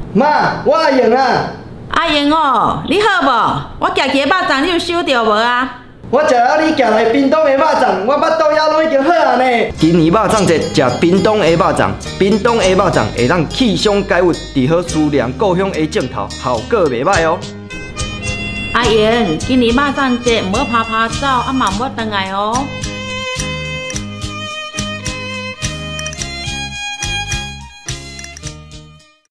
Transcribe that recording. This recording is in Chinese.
妈，我阿英啊。 阿英哦，你好无？我夹起肉粽，你有收到无啊？ 我食了你夹来屏东的肉粽，我腹肚枵拢已经好啊呢。今年肉粽节食屏东的肉粽，屏东的肉粽会让气象解郁，治好思念故乡的镜头，效果袂歹哦。 阿英，今年肉粽节唔好拍拍走，啊嘛唔好回来哦。